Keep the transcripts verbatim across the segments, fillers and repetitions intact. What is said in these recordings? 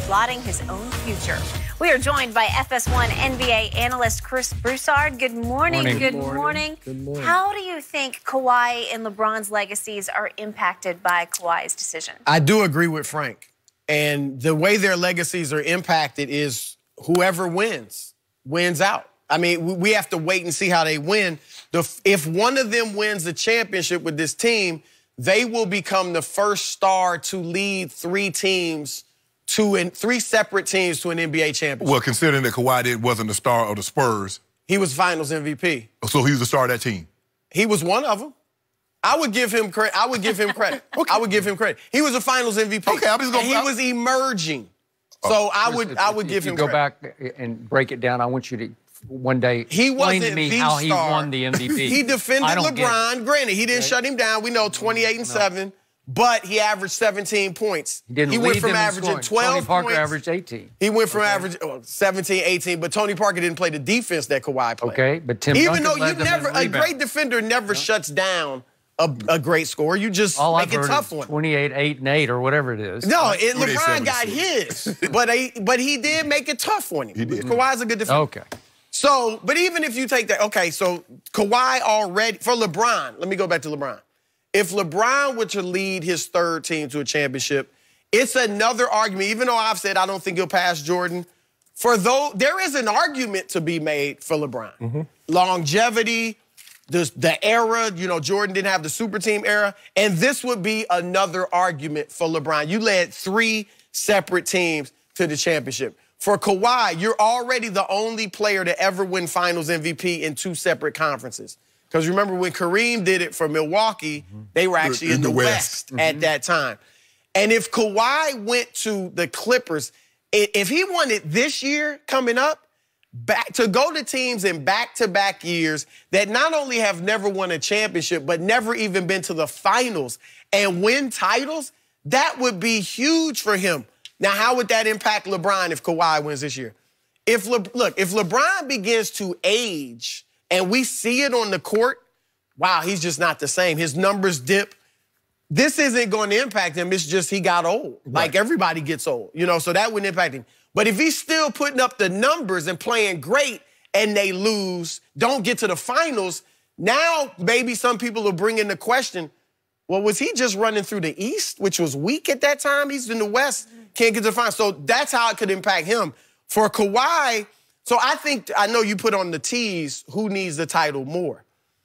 plotting his own future. We are joined by F S one N B A analyst Chris Broussard. Good morning. morning. Good morning. morning. Good morning. How do you think Kawhi and LeBron's legacies are impacted by Kawhi's decision? I do agree with Frank. And the way their legacies are impacted is whoever wins, wins out. I mean, we have to wait and see how they win. The, if one of them wins the championship with this team, they will become the first star to lead three teams to in, three separate teams to an N B A championship. Well, considering that Kawhi did, wasn't the star of the Spurs. He was Finals M V P. So he was the star of that team. He was one of them. I would give him credit. I would give him credit. Okay. I would give him credit. He was a Finals M V P. Okay, I'm just gonna. And he was emerging. So oh, I would, if, I would if give you him go credit. back and break it down. I want you to one day he explain wasn't to me the how star. he won the M V P. He defended LeBron. Granted, he didn't right. shut him down. We know twenty-eight and seven, but he averaged seventeen points. He didn't he lead went from them in averaging scoring. twelve Tony Parker points. averaged eighteen. He went from okay. averaging oh, seventeen, eighteen, but Tony Parker didn't play the defense that Kawhi played. Okay, but Tim Even Duncan though you led them never, in a rebounds. great defender never yeah. shuts down a, a great scorer. You just All make I've it heard tough is on him. twenty-eight, eight, and eight, or whatever it is. No, it, LeBron got his, but he, but he did make it tough on him. He did. Kawhi's a good defender. Okay. So, but even if you take that, okay, so Kawhi already, for LeBron, let me go back to LeBron. If LeBron were to lead his third team to a championship, it's another argument, even though I've said I don't think he'll pass Jordan, for though there is an argument to be made for LeBron. Mm-hmm. Longevity, the, the era, you know, Jordan didn't have the super team era, and this would be another argument for LeBron. You led three separate teams to the championship. For Kawhi, you're already the only player to ever win Finals M V P in two separate conferences. Because remember when Kareem did it for Milwaukee, mm-hmm. they were actually in, in the, the West, West mm-hmm. at that time. And if Kawhi went to the Clippers, if he won it this year coming up, back to go to teams in back-to-back years that not only have never won a championship, but never even been to the finals and win titles, that would be huge for him. Now, how would that impact LeBron if Kawhi wins this year? If Le- Look, if LeBron begins to age and we see it on the court, wow, he's just not the same. His numbers dip. This isn't going to impact him. It's just he got old. Right. Like everybody gets old, you know, so that wouldn't impact him. But if he's still putting up the numbers and playing great and they lose, don't get to the finals, now maybe some people will bring in the question, well, was he just running through the East, which was weak at that time? He's in the West, can't get to the finals. So that's how it could impact him. For Kawhi, so I think, I know you put on the tees, who needs the title more?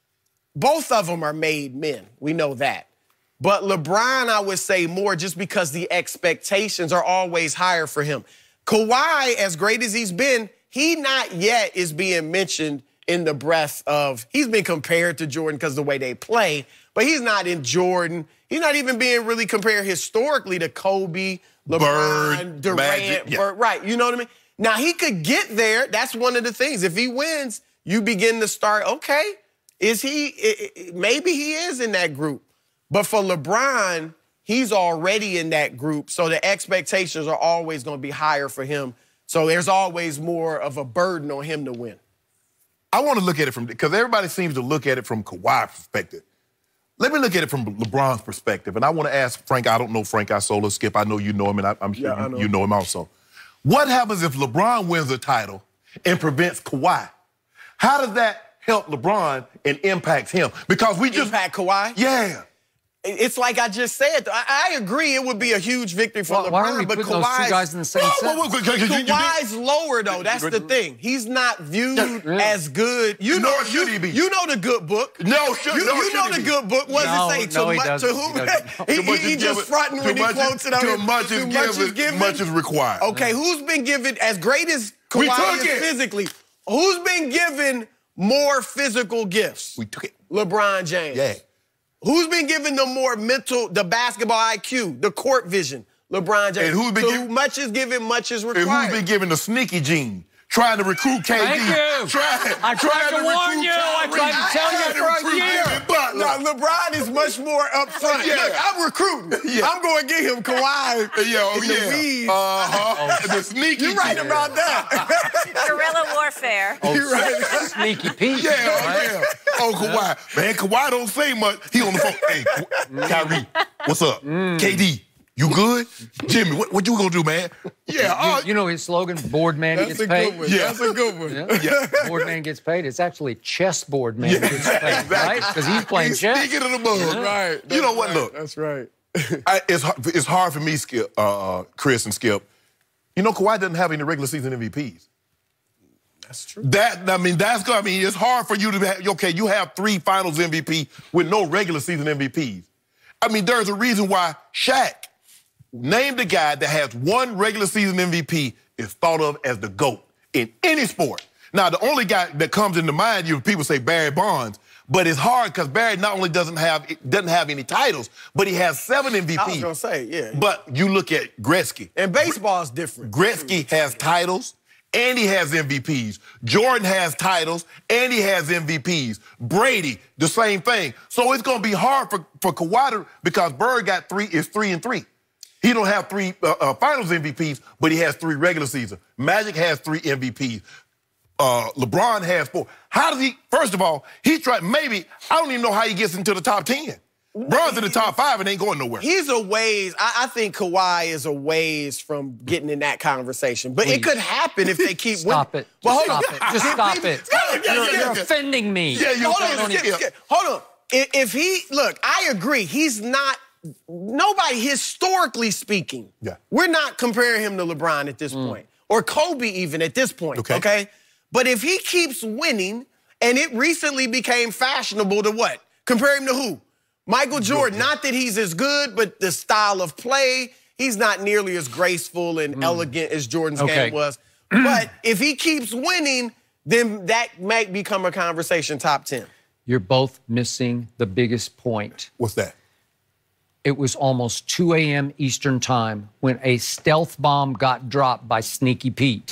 Both of them are made men. We know that. But LeBron, I would say more just because the expectations are always higher for him. Kawhi, as great as he's been, he not yet is being mentioned in the breath of, he's been compared to Jordan because of the way they play, but he's not in Jordan. He's not even being really compared historically to Kobe, LeBron, Bird, Durant, Magic, yeah. Bird, right, you know what I mean? Now, he could get there. That's one of the things. If he wins, you begin to start, okay, is he, maybe he is in that group. But for LeBron, he's already in that group, so the expectations are always going to be higher for him. So there's always more of a burden on him to win. I want to look at it from, because everybody seems to look at it from Kawhi's perspective. Let me look at it from LeBron's perspective. And I want to ask Frank, I don't know Frank Isola, Skip, I know you know him, and I, I'm sure yeah, you, know. you know him also. What happens if LeBron wins a title and prevents Kawhi? How does that help LeBron and impact him? Because we just... Impact Kawhi? Yeah. It's like I just said. I, I agree it would be a huge victory for well, LeBron, why are we but putting those two guys in the same set? Kawhi's lower, though. That's the thing. He's not viewed yeah. as good. You know, Nor should you, he be. You know the good book. No, should, you, no, you know the be. good book. What no, does it say? No, to, he mu- doesn't. to whom? He, he, he, he just given, fronting when he quotes it. Too much is given, given, much is required. Okay, yeah. Who's been given, as great as Kawhi is physically, who's been given more physical gifts? We took it. LeBron James. Yeah. Who's been given the more mental, the basketball I Q, the court vision? LeBron James. And who's been so given, much is given, much is required. And who's been given the sneaky gene? Trying to recruit K D. Thank you. Try, I tried to, to warn you. I tried to tell you for a year. No, LeBron is much more upfront. Yeah. Look, I'm recruiting. Yeah. I'm going to get him Kawhi yeah, oh, in yeah. the weeds. Uh-huh. Oh. The sneaky You're right gene. about that. Guerrilla warfare. Oh, You're right. Sneaky Pete. Yeah, oh, right? yeah. Oh, Kawhi. Man, Kawhi don't say much. He on the phone. Hey, Kyrie, what's up? Mm. K D. You good? Jimmy, what, what you gonna do, man? Yeah. You, Uh, you know his slogan, board man That's gets a paid? good one. Yeah. That's a good one. Yeah. yeah. Board man gets paid. It's actually chessboard man gets paid, Exactly. right? Because he's playing He's chess. sneaking in the mud. That's right. You know That's what? right. Look, That's right. I, it's hard, it's hard for me, Skip, uh, Chris and Skip. You know, Kawhi doesn't have any regular season M V Ps. That's true. That I mean, that's I mean, it's hard for you to have. Okay, you have three Finals M V P with no regular season M V Ps. I mean, there's a reason why Shaq named the guy that has one regular season M V P is thought of as the GOAT in any sport. Now, the only guy that comes into mind, you people say Barry Bonds, but it's hard because Barry not only doesn't have doesn't have any titles, but he has seven M V Ps. I was gonna say, yeah. But you look at Gretzky. And baseball is different. Gretzky has titles and he has M V Ps. Jordan has titles and he has M V Ps. Brady, the same thing. So it's gonna be hard for, for Kawhi to, because Bird got three, is three and three. He don't have three uh, uh, Finals M V Ps, but he has three regular season. Magic has three M V Ps. Uh, LeBron has four. How does he? First of all, he tried. Maybe I don't even know how he gets into the top ten. LeBron's in the top five and ain't going nowhere. He's a ways. I, I think Kawhi is a ways from getting in that conversation. But Please. it could happen if they keep Stop winning. it. Well, Just hold stop on. it. Just stop it. Yeah, yeah, You're, yeah, you're yeah. offending me. Yeah, you Hold on, yeah, skip, yeah. skip. Hold on. If, if he look, I agree. He's not. Nobody historically speaking. Yeah. We're not comparing him to LeBron at this Mm. point, or Kobe even at this point. Okay. Okay. But if he keeps winning, and it recently became fashionable to what? Compare him to who? Michael Jordan. Not that he's as good, but the style of play, he's not nearly as graceful and elegant as Jordan's Okay. game was. But if he keeps winning, then that might become a conversation top ten. You're both missing the biggest point. What's that? It was almost two a m Eastern time when a stealth bomb got dropped by Sneaky Pete.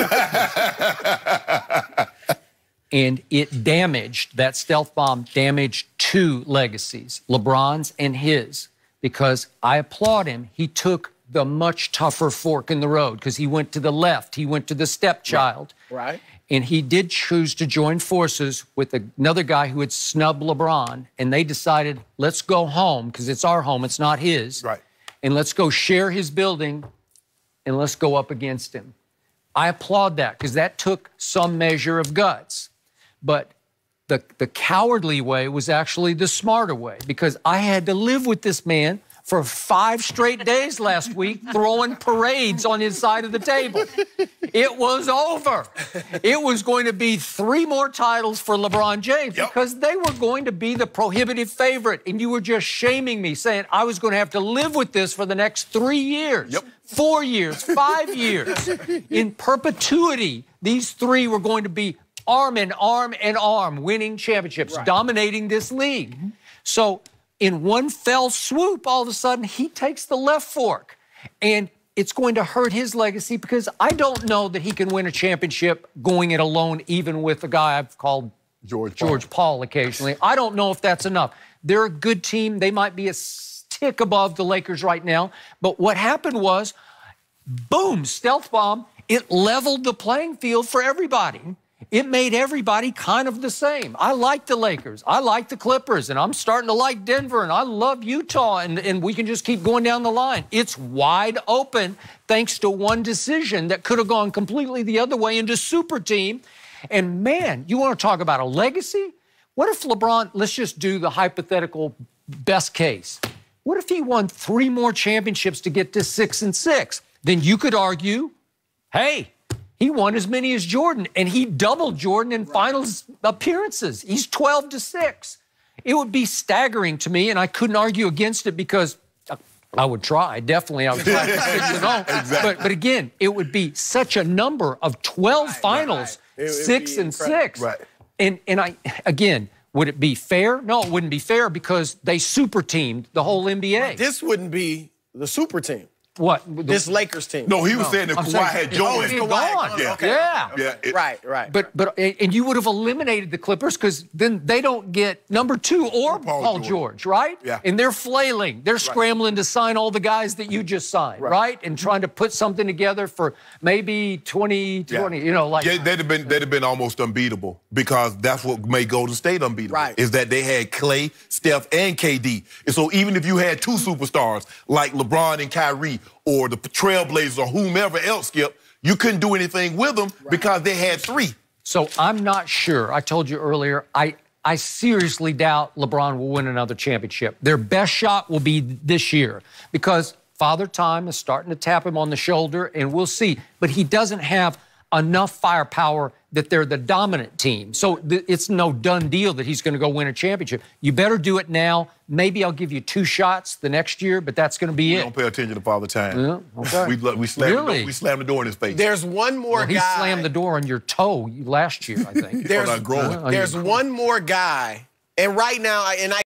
And it damaged, that stealth bomb damaged two legacies, LeBron's and his, because I applaud him. He took the much tougher fork in the road because he went to the left. He went to the stepchild. Right. And he did choose to join forces with another guy who had snubbed LeBron, and they decided, let's go home, because it's our home, it's not his. Right. And let's go share his building, and let's go up against him. I applaud that, because that took some measure of guts. But the, the cowardly way was actually the smarter way, because I had to live with this man for five straight days last week, throwing parades on his side of the table. It was over. It was going to be three more titles for LeBron James Yep. because they were going to be the prohibitive favorite. And you were just shaming me, saying I was going to have to live with this for the next three years, Yep. four years, five years. In perpetuity, these three were going to be arm in arm in arm, winning championships, Right. dominating this league. So in one fell swoop, all of a sudden, he takes the left fork. And it's going to hurt his legacy because I don't know that he can win a championship going it alone, even with a guy I've called George Paul. George Paul occasionally. I don't know if that's enough. They're a good team. They might be a tick above the Lakers right now. But what happened was, boom, stealth bomb. It leveled the playing field for everybody. It made everybody kind of the same. I like the Lakers. I like the Clippers, and I'm starting to like Denver, and I love Utah, and, and we can just keep going down the line. It's wide open thanks to one decision that could have gone completely the other way into super team. And, man, you want to talk about a legacy? What if LeBron, let's just do the hypothetical best case. What if he won three more championships to get to six and six? Then you could argue, hey, he won as many as Jordan, and he doubled Jordan in finals appearances. He's twelve to six. It would be staggering to me, and I couldn't argue against it because I would try. Definitely, I would try for six and oh. Exactly. But, but again, it would be such a number of twelve Right, finals, right. It would six be and incredible. six. Right. And, and I, again, would it be fair? No, it wouldn't be fair because they super teamed the whole N B A. This wouldn't be the super team. What? This Lakers team. No, he was No, saying that I'm Kawhi saying- had Oh, Jordan. he's Kawhi. gone. Yeah. Okay. Yeah. Yeah, it- Right, right. But but and you would have eliminated the Clippers because then they don't get number two or Paul Paul, George. George. right? Yeah. And they're flailing. They're scrambling to sign all the guys that you just signed, right? Right. And trying to put something together for maybe twenty twenty, you know, like Yeah, they'd have been they'd have been almost unbeatable because that's what made Golden State unbeatable. Right. Is that they had Clay, Steph, and K D. And so even if you had two superstars like LeBron and Kyrie or the Trailblazers or whomever else, Skip, you couldn't do anything with them because they had three. So I'm not sure. I told you earlier, I I seriously doubt LeBron will win another championship. Their best shot will be this year because Father Time is starting to tap him on the shoulder, and we'll see. But he doesn't have enough firepower that they're the dominant team. So th- it's no done deal that he's going to go win a championship. You better do it now. Maybe I'll give you two shots the next year, but that's going to be We it. don't pay attention to Father Time. Yeah, okay. we, we, slammed the Really? door, we slammed the door in his face. There's one more Well, he guy. slammed the door on your toe last year, I think. There's, On our growing. Uh, there's one more guy, and right now, I- and I